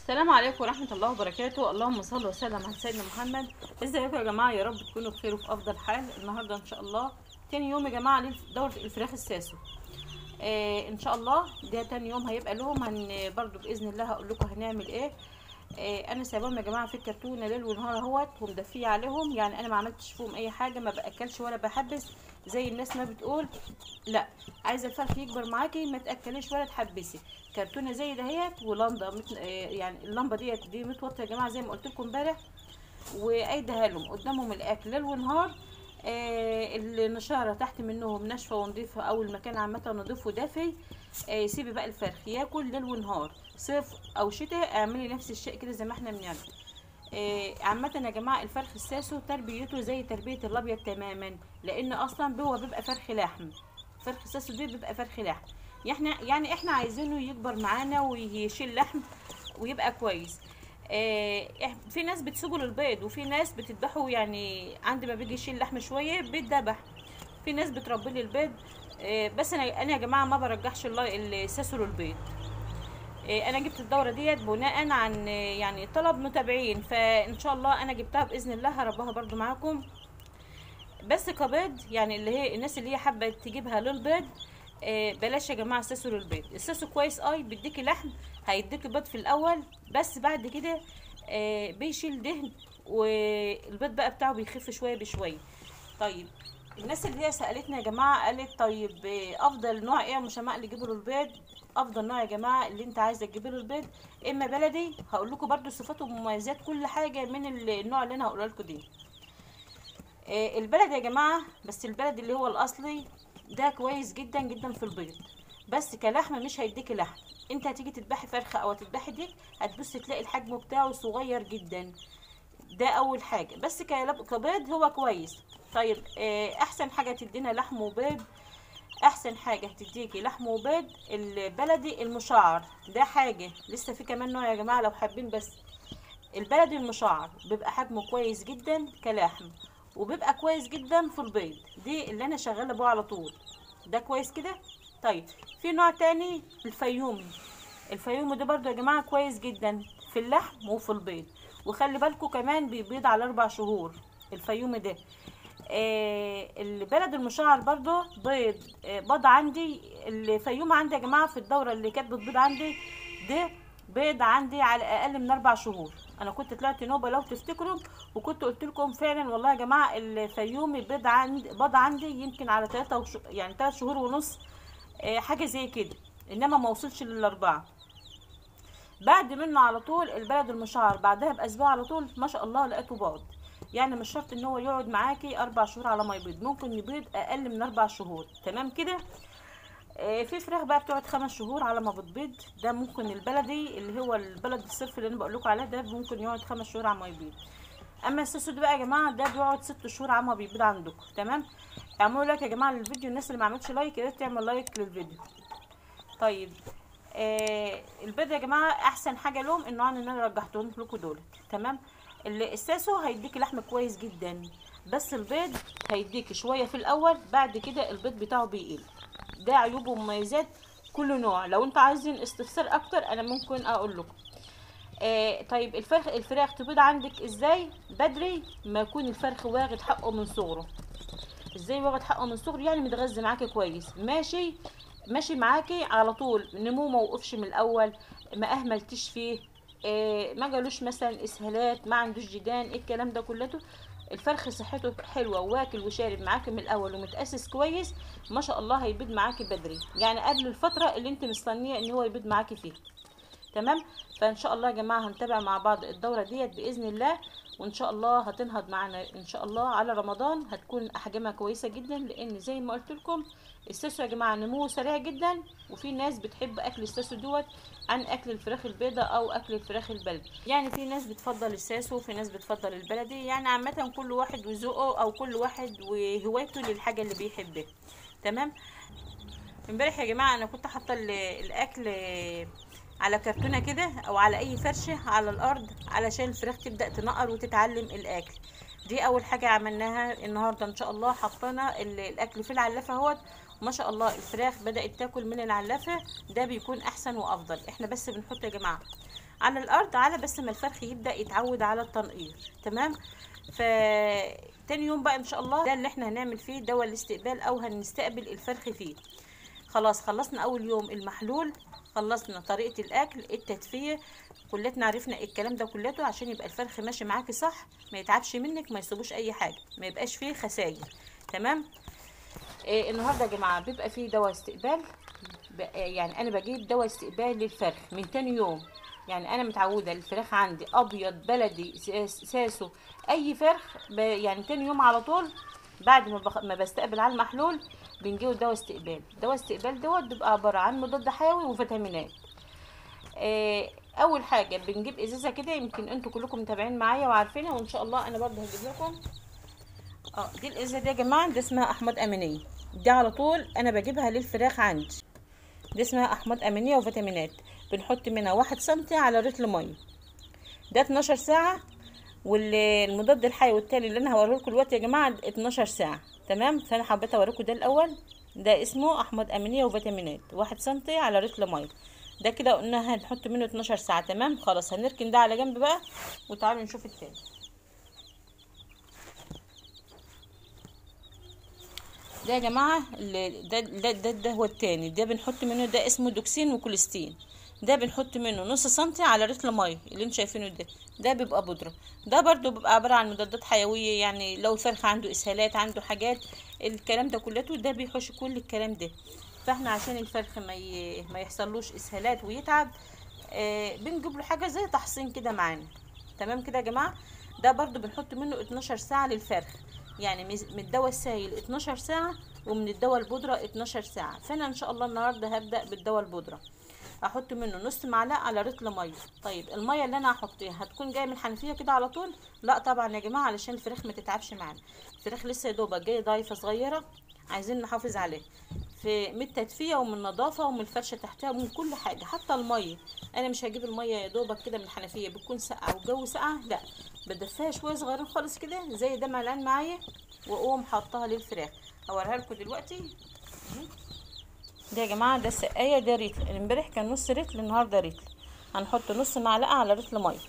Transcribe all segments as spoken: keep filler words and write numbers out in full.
السلام عليكم ورحمة الله وبركاته. اللهم صل وسلم على سيدنا محمد. ازيكم يا جماعة؟ يا رب تكونوا بخير وفي افضل حال. النهاردة ان شاء الله تاني يوم يا جماعة لدورة الفراخ الساسو. آه ان شاء الله ده تاني يوم هيبقى لهم. هن برضو باذن الله هقول لكم هنعمل ايه. آه انا سايباهم يا جماعة في الكرتونة ليل ونهار اهوت ومدفية عليهم، يعني انا ما عملتش فيهم اي حاجة، ما باكلش ولا بحبس زي الناس ما بتقول. لا، عايزه الفرخ يكبر معاكي ما تاكليش ولا تحبسي. كرتونه زي دهيت ولمبه مت... آه، يعني اللمبه ديت دي متوطيه يا جماعه زي ما قلت لكم امبارح، وايديها لهم قدامهم الاكل ليل ونهار. آه النشاره تحت منهم ناشفه ونضيفه، او المكان عامه نضيف ودافي. آه سيبي بقى الفرخ ياكل ليل ونهار، صيف او شتاء اعملي نفس الشيء كده زي ما احنا بنعمل. آه، عامة يا جماعة الفرخ الساسو تربيته زي تربية الأبيض تماما، لأن أصلا هو بيبقى فرخ لحم. فرخ الساسو دي بيبقى فرخ لحم، يعني يعني احنا عايزينه يكبر معانا ويشيل لحم ويبقى كويس. آه، إح- في ناس بتسيبه للبيض، وفي ناس بتذبحه، يعني عند ما بيجي يشيل لحم شوية بيتذبح. في ناس بتربيه للبيض. آه، بس انا انا يا جماعة ما برجحش الل- الساسو للبيض. إيه، انا جبت الدوره ديت بناء عن إيه، يعني طلب متابعين، فان شاء الله انا جبتها باذن الله هربها برضو معاكم. بس كبيض يعني اللي هي الناس اللي هي حابه تجيبها للبيض، إيه، بلاش يا جماعه الساسو للبيض. الساسو كويس اي بيديكي لحم، هيديكي بيض في الاول، بس بعد كده إيه، بيشيل دهن، والبيض بقى بتاعه بيخف شويه بشويه. طيب، الناس اللي هي سالتنا يا جماعه قالت طيب إيه افضل نوع ايه يا مشماء اللي يجيبوا له البيض؟ افضل نوع يا جماعه اللي انت عايزه تجيبي له البيض اما بلدي. هقول لكم برده صفات ومميزات كل حاجه من النوع اللي انا هقولها لكم دي. آه، البلد يا جماعه، بس البلد اللي هو الاصلي ده كويس جدا جدا في البيض، بس كلحم مش هيديكي لحم. انت هتيجي تذبحي فرخه او تذبحي ديك، هتبص تلاقي الحجم بتاعه صغير جدا. ده اول حاجه، بس كلب- كبيض هو كويس. طيب، آه، احسن حاجه تدينا لحم وبيض، احسن حاجه هتديكي لحم وبيض البلدي المشعر. ده حاجه لسه في كمان نوع يا جماعه لو حابين، بس البلدي المشعر بيبقى حجمه كويس جدا كلحم، وبيبقى كويس جدا في البيض. دي اللي انا شغاله بيه على طول، ده كويس كده. طيب، في نوع تاني الفيومي. الفيومي ده برضو يا جماعه كويس جدا في اللحم وفي البيض، وخلي بالكم كمان بيبيض على اربع شهور الفيومي ده. آه البلد المشعر برضو بيض آه بيض عندي. الفيوم عندي يا جماعه في الدوره اللي كانت بتبيض عندي ده، بيض عندي على اقل من اربع شهور. انا كنت طلعت نوبه لو تفتكروا، وكنت قلت لكم فعلا والله يا جماعه الفيومي بيض عندي بيض عندي يمكن على ثلاثة وش... يعني ثلاث شهور ونص، آه حاجه زي كده، انما ما وصلش للاربعه. بعد منه على طول البلد المشعر، بعدها باسبوع على طول ما شاء الله لقيته باض. يعني مش شرط ان هو يقعد معاكي اربع شهور على ما يبيض، ممكن يبيض اقل من اربع شهور. تمام كده. آه، في فراخ بقى بتقعد خمس شهور على ما بتبيض، ده ممكن البلدي اللي هو البلد الصرف اللي انا بقول لكم عليه ده ممكن يقعد خمس شهور على ما يبيض. اما السوسو ده بقى يا جماعه ده بيقعد ست شهور على ما بيبيض عندكم. تمام. اعملوا لايك يا جماعه للفيديو، الناس اللي ما عملتش لايك يا ريت تعمل لايك للفيديو. طيب، آه البيض يا جماعه احسن حاجه لهم النوعين اللي انا رجحتهم لكم دول. تمام. ال- الساسو هيديكي لحم كويس جدا، بس البيض هيديكي شويه في الاول، بعد كده البيض بتاعه بيقل. ده عيوب ومميزات كل نوع. لو انتوا عايزين استفسار اكتر انا ممكن اقول لكم. آه طيب، الفرخ الفراخ تبيض عندك ازاي؟ بدري ما يكون الفرخ واخد حقه من صغره. ازاي واخد حقه من صغره؟ يعني متغذي معاكي كويس، ماشي ماشي معاكي على طول، نمو ما وقفش من الاول، ما اهملتش فيه، إيه ما جالوش مثلا اسهالات، ما عندوش جدان، إيه الكلام ده كلته. الفرخ صحته حلوه واكل وشارب معاكي من الاول ومتاسس كويس، ما شاء الله هيبيض معاكي بدري، يعني قبل الفتره اللي انت مستنيه ان هو يبيض معاكي فيها. تمام. فان شاء الله يا جماعه هنتابع مع بعض الدوره ديت باذن الله، وان شاء الله هتنهض معانا ان شاء الله على رمضان، هتكون احجامها كويسه جدا، لان زي ما قلت لكم الساسو يا جماعه نموه سريع جدا، وفي ناس بتحب اكل الساسو دوت عن اكل الفراخ البيضاء او اكل الفراخ البلدي. يعني في ناس بتفضل الساسو وفي ناس بتفضل البلدي، يعني عامه كل واحد وذوقه او كل واحد وهوايته للحاجه اللي بيحبها. تمام. امبارح يا جماعه انا كنت حاطه ال- الاكل على كرتونه كده او على اي فرشه على الارض علشان الفراخ تبدا تنقر وتتعلم الاكل. دي اول حاجه عملناها النهارده ان شاء الله، حطينا ال- الاكل في العلافه اهوت، وما شاء الله الفراخ بدات تاكل من العلافه. ده بيكون احسن وافضل. احنا بس بنحط يا جماعه على الارض، على بس ما الفرخ يبدا يتعود على التنقير. تمام. فتاني يوم بقى ان شاء الله ده اللي احنا هنعمل فيه دواء الاستقبال او هنستقبل الفرخ فيه. خلاص خلصنا اول يوم المحلول، خلصنا طريقه الاكل، التدفئه، كلتنا عرفنا الكلام ده كلته عشان يبقى الفرخ ماشي معاكي صح، ما يتعبش منك، ما يصيبوش اي حاجه، ما يبقاش فيه خسائر. تمام. إيه النهارده يا جماعه بيبقى فيه دواء استقبال، يعني انا بجيب دواء استقبال للفرخ من تاني يوم. يعني انا متعوده الفراخ عندي ابيض بلدي ساسو اي فرخ يعني تاني يوم على طول بعد ما, بخ... ما بستقبل على المحلول بنجيب دواء استقبال. دواء استقبال دوت بيبقى عباره عن مضاد حيوي وفيتامينات. آه اول حاجه بنجيب ازازه كده، يمكن انتوا كلكم متابعين معايا وعارفينها، وان شاء الله انا برضه هجيب لكم. اه دي الازازه دي يا جماعه، دي اسمها احماض امينيه، دي على طول انا بجيبها للفراخ عندي. دي اسمها احماض امينيه وفيتامينات، بنحط منها واحد سنتي على لتر ميه، ده اتناشر ساعه. والمضاد الحيوي التاني اللي انا هوريه لكم دلوقتي يا جماعه اتناشر ساعه. تمام. فانا حبيت اوريكم ده الاول، ده اسمه احماض امينيه وفيتامينات واحد سنتي على لتر ميه، ده كده قلنا هنحط منه اتناشر ساعه. تمام. خلاص هنركن ده على جنب بقى وتعالوا نشوف التاني. ده يا جماعه ده ده ده, ده هو التاني، ده بنحط منه، ده اسمه دوكسين وكوليستين، ده بنحط منه نص سنتي على لتر ميه اللي انتوا شايفينه ده، ده بيبقى بودره. ده برضو بيبقى عباره عن مضادات حيويه، يعني لو الفرخ عنده اسهالات عنده حاجات الكلام ده كلته ده بيحوش كل الكلام ده. فاحنا عشان الفرخ ما ي... ما يحصلوش اسهالات ويتعب، آه بنجيب له حاجه زي تحصين كده معانا. تمام كده يا جماعه. ده برضو بنحط منه اتناشر ساعه للفرخ، يعني من الدواء السائل اتناشر ساعه ومن الدواء البودره اتناشر ساعه. فانا ان شاء الله النهارده هبدا بالدواء البودره، احط منه نص معلقه على لتر ميه. طيب الميه اللي انا هحطيها هتكون جايه من الحنفيه كده على طول؟ لا طبعا يا جماعه، علشان الفراخ ما تتعبش معانا. الفراخ لسه يا دوبك جايه ضعيفه صغيره، عايزين نحافظ عليه في من التدفئه ومن النظافه ومن الفرشه تحتها ومن كل حاجه. حتى الميه انا مش هجيب الميه يا دوبك كده من الحنفيه بتكون ساقعه والجو ساقعه، لا بدفيها شويه صغيرين خالص كده زي ده معلقه معايا واقوم حاطاها للفراخ. هوريها لكم دلوقتي. ده يا جماعه ده السقايه، ده ريتل، امبارح كان نص ريتل النهارده ريتل. هنحط نص معلقه على ريتل ميه.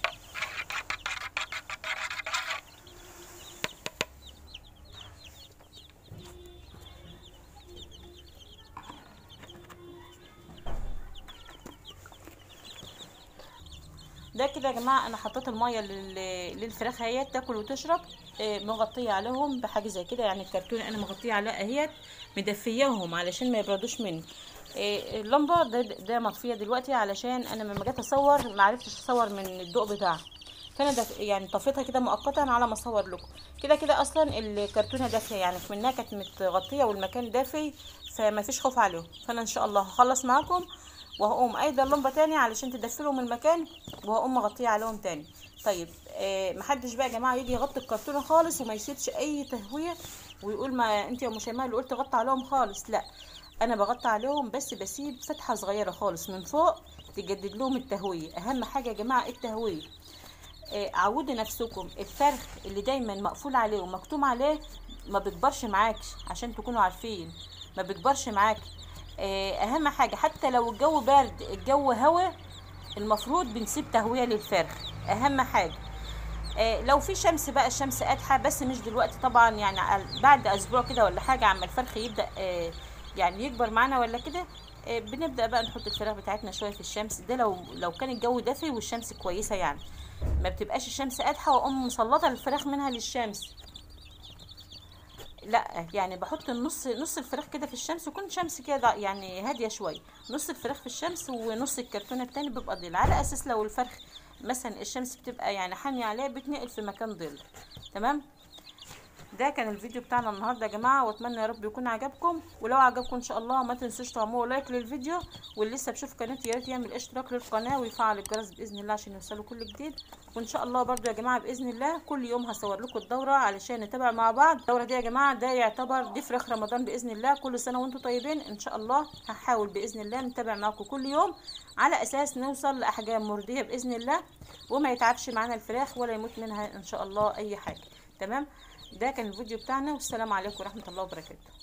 ده كده يا جماعه انا حطيت الميه للفراخ اهيت تاكل وتشرب، مغطيه عليهم بحاجه زي كده، يعني الكرتون انا مغطيه عليها اهيت، مدفياهم علشان ما يبردوش مني. اللمبه ده, ده مطفيه دلوقتي علشان انا لما جيت اصور ما عرفتش اصور من الضوء بتاعها، فانا دف... يعني طفيتها كده مؤقتا على ما اصور لكم. كده كده اصلا الكرتونه دافيه، يعني منها كانت متغطيه والمكان دافي، فما فيش خوف عليهم. فانا ان شاء الله هخلص معاكم وهقوم ايضا اللمبه تاني علشان تدفلهم المكان، وهقوم مغطيه عليهم تاني. طيب آه محدش بقى يا جماعه يجي يغطي الكرتونه خالص وما يسيبش اي تهويه ويقول ما انت يا ام شيماء اللي قلت غطي عليهم خالص. لا، انا بغطي عليهم بس بسيب فتحه صغيره خالص من فوق تجدد لهم التهويه. اهم حاجه يا جماعه التهويه. آه عودوا نفسكم، الفرخ اللي دايما مقفول عليه ومكتوم عليه ما بيكبرش معاكش، عشان تكونوا عارفين ما بيكبرش معاك. اهم حاجه حتى لو الجو بارد الجو هوا المفروض بنسيب تهويه للفرخ، اهم حاجه. لو في شمس بقى الشمس قادحه، بس مش دلوقتي طبعا، يعني بعد اسبوع كده ولا حاجه عما الفرخ يبدا يعني يكبر معانا ولا كده، بنبدا بقى نحط الفراخ بتاعتنا شويه في الشمس. ده لو لو كان الجو دافي والشمس كويسه، يعني ما بتبقاش الشمس قادحه واقوم مسلطه الفراخ منها للشمس، لا يعني بحط النص نص الفراخ كده في الشمس، يكون شمس كده يعني هاديه شويه، نص الفراخ في الشمس ونص الكرتونه التاني بيبقى ظل، على اساس لو الفرخ مثلا الشمس بتبقى يعني حاميه عليه بتنقل في مكان ظل. تمام. ده كان الفيديو بتاعنا النهارده يا جماعه، واتمنى يا رب يكون عجبكم. ولو عجبكم ان شاء الله ما تنسوش تعملوا لايك للفيديو، واللي لسه بشوف قناتي يا ريت يعمل اشتراك للقناه ويفعل الجرس باذن الله عشان يوصلوا كل جديد. وان شاء الله برضو يا جماعه باذن الله كل يوم هصور لكم الدوره علشان نتابع مع بعض. الدوره دي يا جماعه ده يعتبر دي فراخ رمضان باذن الله، كل سنه وانتم طيبين. ان شاء الله هحاول باذن الله نتابع معاكم كل يوم على اساس نوصل لاحجام مرضيه باذن الله، وما يتعبش معانا الفراخ ولا يموت منها ان شاء الله اي حاجه. تمام. ده كان الفيديو بتاعنا، والسلام عليكم ورحمه الله وبركاته.